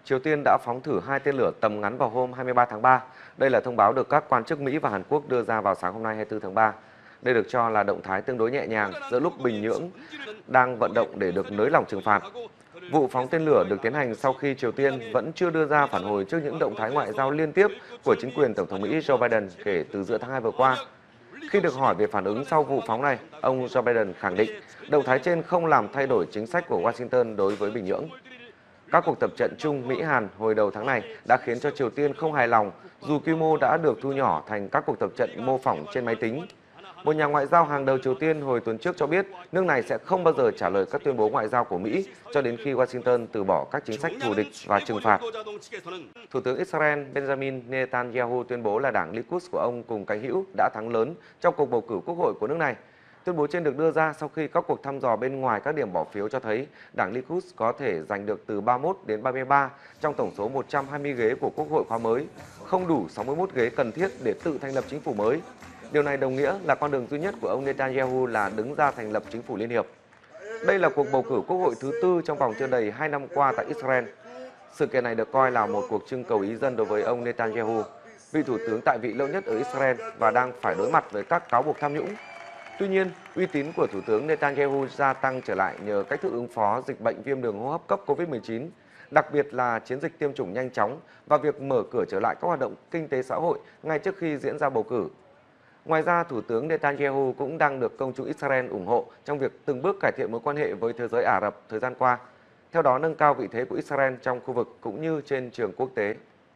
Triều Tiên đã phóng thử 2 tên lửa tầm ngắn vào hôm 23 tháng 3. Đây là thông báo được các quan chức Mỹ và Hàn Quốc đưa ra vào sáng hôm nay 24 tháng 3. Đây được cho là động thái tương đối nhẹ nhàng giữa lúc Bình Nhưỡng đang vận động để được nới lỏng trừng phạt. Vụ phóng tên lửa được tiến hành sau khi Triều Tiên vẫn chưa đưa ra phản hồi trước những động thái ngoại giao liên tiếp của chính quyền Tổng thống Mỹ Joe Biden kể từ giữa tháng 2 vừa qua. Khi được hỏi về phản ứng sau vụ phóng này, ông Joe Biden khẳng định động thái trên không làm thay đổi chính sách của Washington đối với Bình Nhưỡng. Các cuộc tập trận chung Mỹ-Hàn hồi đầu tháng này đã khiến cho Triều Tiên không hài lòng dù quy mô đã được thu nhỏ thành các cuộc tập trận mô phỏng trên máy tính. Một nhà ngoại giao hàng đầu Triều Tiên hồi tuần trước cho biết nước này sẽ không bao giờ trả lời các tuyên bố ngoại giao của Mỹ cho đến khi Washington từ bỏ các chính sách thù địch và trừng phạt. Thủ tướng Israel Benjamin Netanyahu tuyên bố là đảng Likud của ông cùng cánh hữu đã thắng lớn trong cuộc bầu cử quốc hội của nước này. Tuyên bố trên được đưa ra sau khi các cuộc thăm dò bên ngoài các điểm bỏ phiếu cho thấy đảng Likud có thể giành được từ 31 đến 33 trong tổng số 120 ghế của quốc hội khóa mới, không đủ 61 ghế cần thiết để tự thành lập chính phủ mới. Điều này đồng nghĩa là con đường duy nhất của ông Netanyahu là đứng ra thành lập chính phủ liên hiệp. Đây là cuộc bầu cử quốc hội thứ tư trong vòng chưa đầy 2 năm qua tại Israel. Sự kiện này được coi là một cuộc trưng cầu ý dân đối với ông Netanyahu, vị thủ tướng tại vị lâu nhất ở Israel và đang phải đối mặt với các cáo buộc tham nhũng. Tuy nhiên, uy tín của Thủ tướng Netanyahu gia tăng trở lại nhờ cách thức ứng phó dịch bệnh viêm đường hô hấp cấp COVID-19, đặc biệt là chiến dịch tiêm chủng nhanh chóng và việc mở cửa trở lại các hoạt động kinh tế xã hội ngay trước khi diễn ra bầu cử. Ngoài ra, Thủ tướng Netanyahu cũng đang được công chúng Israel ủng hộ trong việc từng bước cải thiện mối quan hệ với thế giới Ả Rập thời gian qua, theo đó nâng cao vị thế của Israel trong khu vực cũng như trên trường quốc tế.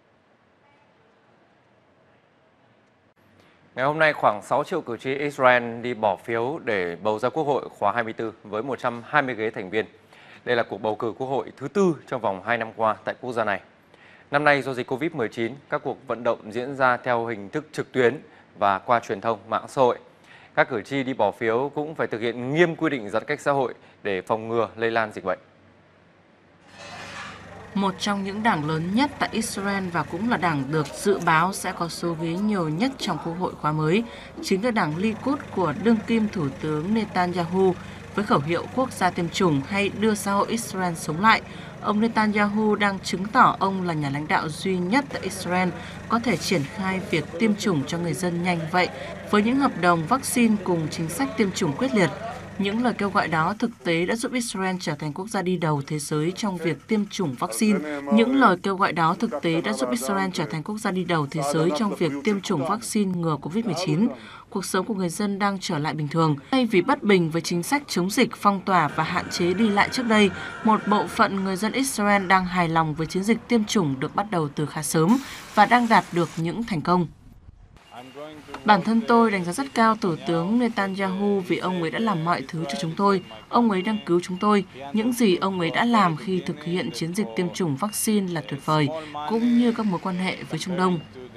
Ngày hôm nay, khoảng 6 triệu cử tri Israel đi bỏ phiếu để bầu ra Quốc hội khóa 24 với 120 ghế thành viên. Đây là cuộc bầu cử Quốc hội thứ tư trong vòng 2 năm qua tại quốc gia này. Năm nay, do dịch Covid-19, các cuộc vận động diễn ra theo hình thức trực tuyến và qua truyền thông, mạng xã hội. Các cử tri đi bỏ phiếu cũng phải thực hiện nghiêm quy định giãn cách xã hội để phòng ngừa lây lan dịch bệnh. Một trong những đảng lớn nhất tại Israel và cũng là đảng được dự báo sẽ có số ghế nhiều nhất trong Quốc hội khóa mới, chính là đảng Likud của đương kim Thủ tướng Netanyahu với khẩu hiệu quốc gia tiêm chủng hay đưa xã hội Israel sống lại. Ông Netanyahu đang chứng tỏ ông là nhà lãnh đạo duy nhất tại Israel có thể triển khai việc tiêm chủng cho người dân nhanh vậy với những hợp đồng vaccine cùng chính sách tiêm chủng quyết liệt. Những lời kêu gọi đó thực tế đã giúp Israel trở thành quốc gia đi đầu thế giới trong việc tiêm chủng vaccine. Những lời kêu gọi đó thực tế đã giúp Israel trở thành quốc gia đi đầu thế giới trong việc tiêm chủng vaccine ngừa COVID-19. Cuộc sống của người dân đang trở lại bình thường. Thay vì bất bình với chính sách chống dịch, phong tỏa và hạn chế đi lại trước đây, một bộ phận người dân Israel đang hài lòng với chiến dịch tiêm chủng được bắt đầu từ khá sớm và đang đạt được những thành công. Bản thân tôi đánh giá rất cao Thủ tướng Netanyahu vì ông ấy đã làm mọi thứ cho chúng tôi. Ông ấy đang cứu chúng tôi. Những gì ông ấy đã làm khi thực hiện chiến dịch tiêm chủng vaccine là tuyệt vời, cũng như các mối quan hệ với Trung Đông.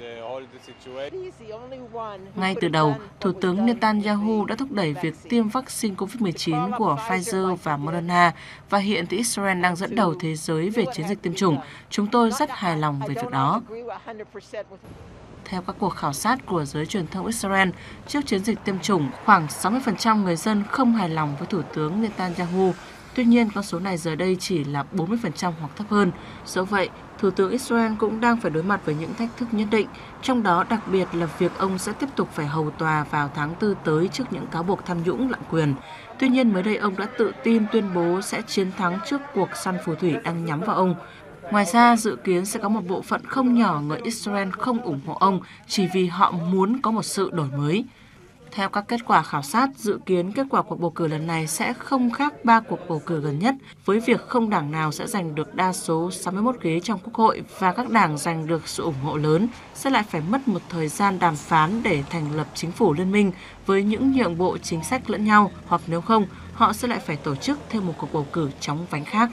Ngay từ đầu, Thủ tướng Netanyahu đã thúc đẩy việc tiêm vaccine COVID-19 của Pfizer và Moderna và hiện thì Israel đang dẫn đầu thế giới về chiến dịch tiêm chủng. Chúng tôi rất hài lòng về việc đó. Theo các cuộc khảo sát của giới truyền thông Israel, trước chiến dịch tiêm chủng, khoảng 60% người dân không hài lòng với Thủ tướng Netanyahu. Tuy nhiên, con số này giờ đây chỉ là 40% hoặc thấp hơn. Dẫu vậy, Thủ tướng Israel cũng đang phải đối mặt với những thách thức nhất định, trong đó đặc biệt là việc ông sẽ tiếp tục phải hầu tòa vào tháng 4 tới trước những cáo buộc tham nhũng lạm quyền. Tuy nhiên, mới đây ông đã tự tin tuyên bố sẽ chiến thắng trước cuộc săn phù thủy đang nhắm vào ông. Ngoài ra, dự kiến sẽ có một bộ phận không nhỏ người Israel không ủng hộ ông chỉ vì họ muốn có một sự đổi mới. Theo các kết quả khảo sát, dự kiến kết quả cuộc bầu cử lần này sẽ không khác 3 cuộc bầu cử gần nhất, với việc không đảng nào sẽ giành được đa số 61 ghế trong Quốc hội và các đảng giành được sự ủng hộ lớn sẽ lại phải mất một thời gian đàm phán để thành lập chính phủ liên minh với những nhượng bộ chính sách lẫn nhau, hoặc nếu không, họ sẽ lại phải tổ chức thêm một cuộc bầu cử chóng vánh khác.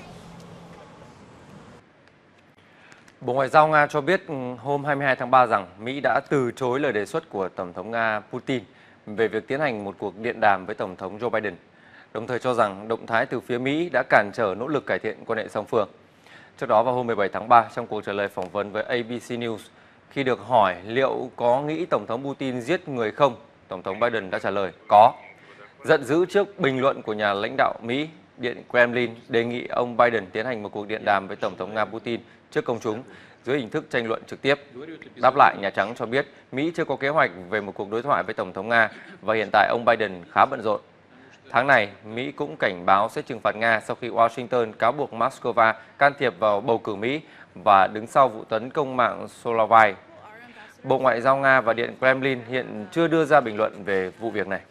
Bộ Ngoại giao Nga cho biết hôm 22 tháng 3 rằng Mỹ đã từ chối lời đề xuất của Tổng thống Nga Putin về việc tiến hành một cuộc điện đàm với Tổng thống Joe Biden, đồng thời cho rằng động thái từ phía Mỹ đã cản trở nỗ lực cải thiện quan hệ song phương. Trước đó vào hôm 17 tháng 3, trong cuộc trả lời phỏng vấn với ABC News, khi được hỏi liệu có nghĩ Tổng thống Putin giết người không, Tổng thống Biden đã trả lời có. Giận dữ trước bình luận của nhà lãnh đạo Mỹ, Điện Kremlin đề nghị ông Biden tiến hành một cuộc điện đàm với Tổng thống Nga Putin trước công chúng dưới hình thức tranh luận trực tiếp. Đáp lại, Nhà Trắng cho biết Mỹ chưa có kế hoạch về một cuộc đối thoại với Tổng thống Nga và hiện tại ông Biden khá bận rộn. Tháng này, Mỹ cũng cảnh báo sẽ trừng phạt Nga sau khi Washington cáo buộc Moscow can thiệp vào bầu cử Mỹ và đứng sau vụ tấn công mạng Solovay. Bộ Ngoại giao Nga và Điện Kremlin hiện chưa đưa ra bình luận về vụ việc này.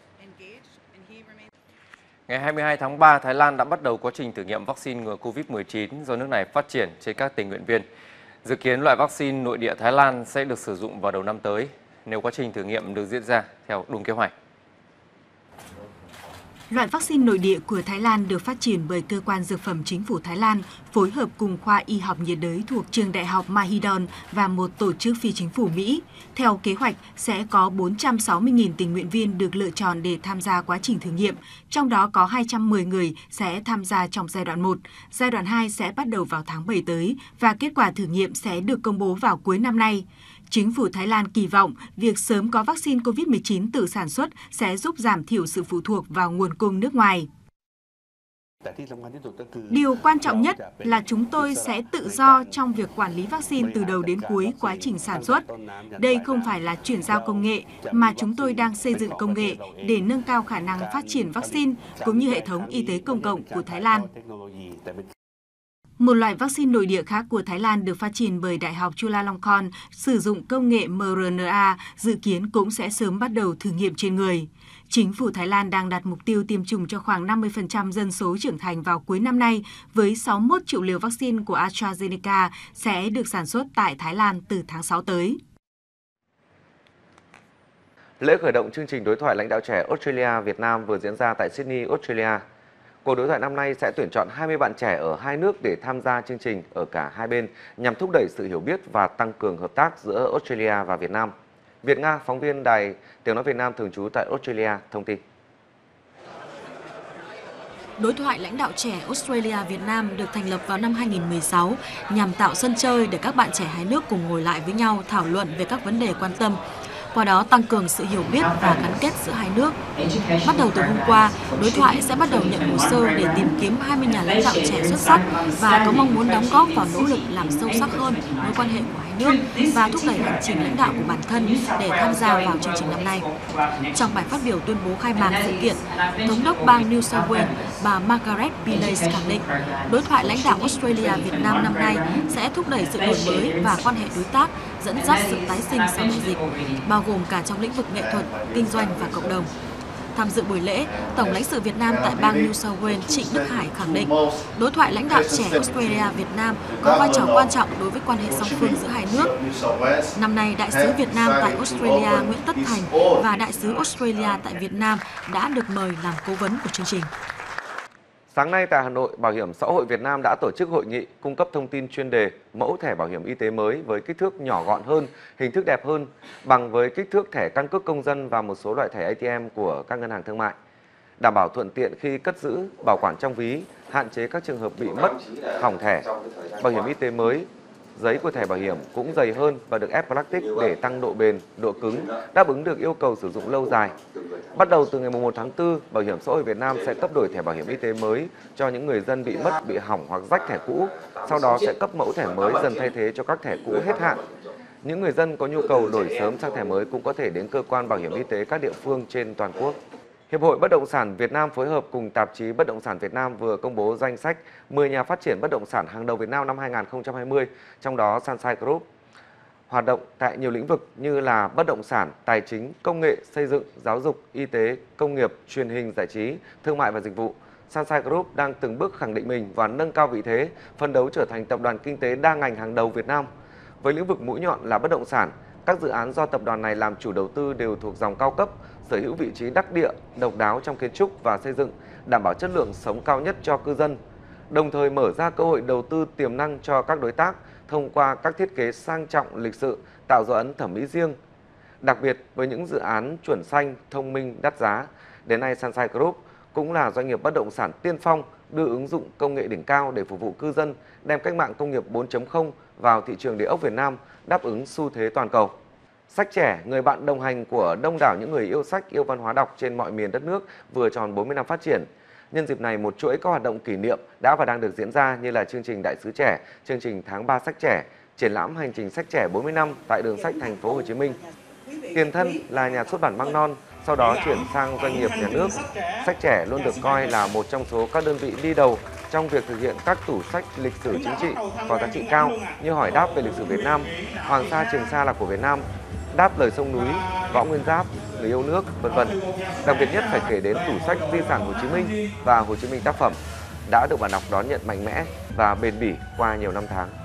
Ngày 22 tháng 3, Thái Lan đã bắt đầu quá trình thử nghiệm vaccine ngừa COVID-19 do nước này phát triển trên các tình nguyện viên. Dự kiến loại vaccine nội địa Thái Lan sẽ được sử dụng vào đầu năm tới, nếu quá trình thử nghiệm được diễn ra theo đúng kế hoạch. Loại vaccine nội địa của Thái Lan được phát triển bởi Cơ quan Dược phẩm Chính phủ Thái Lan phối hợp cùng khoa y học nhiệt đới thuộc Trường Đại học Mahidol và một tổ chức phi chính phủ Mỹ. Theo kế hoạch, sẽ có 460.000 tình nguyện viên được lựa chọn để tham gia quá trình thử nghiệm, trong đó có 210 người sẽ tham gia trong giai đoạn 1. Giai đoạn 2 sẽ bắt đầu vào tháng 7 tới và kết quả thử nghiệm sẽ được công bố vào cuối năm nay. Chính phủ Thái Lan kỳ vọng việc sớm có vaccine COVID-19 tự sản xuất sẽ giúp giảm thiểu sự phụ thuộc vào nguồn cung nước ngoài. Điều quan trọng nhất là chúng tôi sẽ tự do trong việc quản lý vaccine từ đầu đến cuối quá trình sản xuất. Đây không phải là chuyển giao công nghệ, mà chúng tôi đang xây dựng công nghệ để nâng cao khả năng phát triển vaccine cũng như hệ thống y tế công cộng của Thái Lan. Một loại vaccine nội địa khác của Thái Lan được phát triển bởi Đại học Chulalongkorn sử dụng công nghệ mRNA dự kiến cũng sẽ sớm bắt đầu thử nghiệm trên người. Chính phủ Thái Lan đang đặt mục tiêu tiêm chủng cho khoảng 50% dân số trưởng thành vào cuối năm nay, với 61 triệu liều vaccine của AstraZeneca sẽ được sản xuất tại Thái Lan từ tháng 6 tới. Lễ khởi động chương trình đối thoại lãnh đạo trẻ Australia-Việt Nam vừa diễn ra tại Sydney, Australia. Cuộc đối thoại năm nay sẽ tuyển chọn 20 bạn trẻ ở hai nước để tham gia chương trình ở cả hai bên nhằm thúc đẩy sự hiểu biết và tăng cường hợp tác giữa Australia và Việt Nam. Việt Nga, phóng viên Đài Tiếng nói Việt Nam thường trú tại Australia, thông tin. Đối thoại lãnh đạo trẻ Australia-Việt Nam được thành lập vào năm 2016 nhằm tạo sân chơi để các bạn trẻ hai nước cùng ngồi lại với nhau thảo luận về các vấn đề quan tâm, qua đó tăng cường sự hiểu biết và gắn kết giữa hai nước. Bắt đầu từ hôm qua, đối thoại sẽ bắt đầu nhận hồ sơ để tìm kiếm 20 nhà lãnh đạo trẻ xuất sắc và có mong muốn đóng góp vào nỗ lực làm sâu sắc hơn mối quan hệ của hai nước và thúc đẩy hành trình lãnh đạo của bản thân để tham gia vào chương trình năm nay. Trong bài phát biểu tuyên bố khai mạc sự kiện, Thống đốc bang New South Wales, bà Margaret Pillay khẳng định đối thoại lãnh đạo Australia-Việt Nam năm nay sẽ thúc đẩy sự đổi mới và quan hệ đối tác, dẫn dắt sự tái sinh sau đại dịch, bao gồm cả trong lĩnh vực nghệ thuật, kinh doanh và cộng đồng. Tham dự buổi lễ, Tổng lãnh sự Việt Nam tại bang New South Wales Trịnh Đức Hải khẳng định đối thoại lãnh đạo trẻ Australia-Việt Nam có vai trò quan trọng đối với quan hệ song phương giữa hai nước. Năm nay, Đại sứ Việt Nam tại Australia Nguyễn Tất Thành và Đại sứ Australia tại Việt Nam đã được mời làm cố vấn của chương trình. Sáng nay tại Hà Nội, Bảo hiểm xã hội Việt Nam đã tổ chức hội nghị cung cấp thông tin chuyên đề mẫu thẻ bảo hiểm y tế mới với kích thước nhỏ gọn hơn, hình thức đẹp hơn, bằng với kích thước thẻ căn cước công dân và một số loại thẻ ATM của các ngân hàng thương mại. Đảm bảo thuận tiện khi cất giữ, bảo quản trong ví, hạn chế các trường hợp bị mất, hỏng thẻ. Bảo hiểm y tế mới, giấy của thẻ bảo hiểm cũng dày hơn và được ép plastic để tăng độ bền, độ cứng, đáp ứng được yêu cầu sử dụng lâu dài. Bắt đầu từ ngày 1 tháng 4, Bảo hiểm xã hội Việt Nam sẽ cấp đổi thẻ bảo hiểm y tế mới cho những người dân bị mất, bị hỏng hoặc rách thẻ cũ. Sau đó sẽ cấp mẫu thẻ mới dần thay thế cho các thẻ cũ hết hạn. Những người dân có nhu cầu đổi sớm sang thẻ mới cũng có thể đến cơ quan bảo hiểm y tế các địa phương trên toàn quốc. Hiệp hội Bất động sản Việt Nam phối hợp cùng tạp chí Bất động sản Việt Nam vừa công bố danh sách 10 nhà phát triển bất động sản hàng đầu Việt Nam năm 2020, trong đó Sunshine Group hoạt động tại nhiều lĩnh vực như là bất động sản, tài chính, công nghệ, xây dựng, giáo dục, y tế, công nghiệp, truyền hình, giải trí, thương mại và dịch vụ. Sunshine Group đang từng bước khẳng định mình và nâng cao vị thế, phấn đấu trở thành tập đoàn kinh tế đa ngành hàng đầu Việt Nam. Với lĩnh vực mũi nhọn là bất động sản, các dự án do tập đoàn này làm chủ đầu tư đều thuộc dòng cao cấp, sở hữu vị trí đắc địa, độc đáo trong kiến trúc và xây dựng, đảm bảo chất lượng sống cao nhất cho cư dân, đồng thời mở ra cơ hội đầu tư tiềm năng cho các đối tác thông qua các thiết kế sang trọng, lịch sự, tạo dấu ấn thẩm mỹ riêng. Đặc biệt với những dự án chuẩn xanh, thông minh, đắt giá, đến nay Sunshine Group cũng là doanh nghiệp bất động sản tiên phong đưa ứng dụng công nghệ đỉnh cao để phục vụ cư dân, đem cách mạng công nghiệp 4.0 vào thị trường địa ốc Việt Nam, đáp ứng xu thế toàn cầu. Sách trẻ, người bạn đồng hành của đông đảo những người yêu sách, yêu văn hóa đọc trên mọi miền đất nước vừa tròn 40 năm phát triển. Nhân dịp này, một chuỗi các hoạt động kỷ niệm đã và đang được diễn ra như là chương trình Đại sứ trẻ, chương trình Tháng 3 sách trẻ, triển lãm hành trình sách trẻ 40 năm tại Đường sách Thành phố Hồ Chí Minh. Tiền thân là nhà xuất bản Măng Non, sau đó chuyển sang doanh nghiệp nhà nước. Sách trẻ luôn được coi là một trong số các đơn vị đi đầu trong việc thực hiện các tủ sách lịch sử chính trị có giá trị cao như Hỏi đáp về lịch sử Việt Nam, Hoàng Sa Trường Sa là của Việt Nam, Đáp lời sông núi, Võ Nguyên Giáp, Người yêu nước, vân vân. Đặc biệt nhất phải kể đến tủ sách Di sản Hồ Chí Minh và Hồ Chí Minh tác phẩm đã được bạn đọc đón nhận mạnh mẽ và bền bỉ qua nhiều năm tháng.